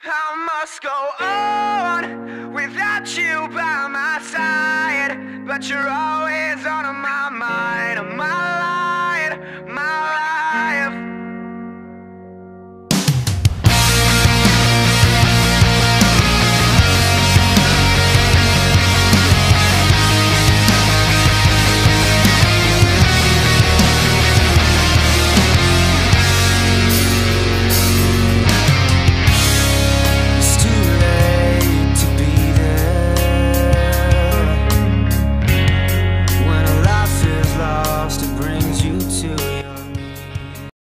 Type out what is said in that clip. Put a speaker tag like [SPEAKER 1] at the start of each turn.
[SPEAKER 1] I must go on without you by my side, but you're always on my mind.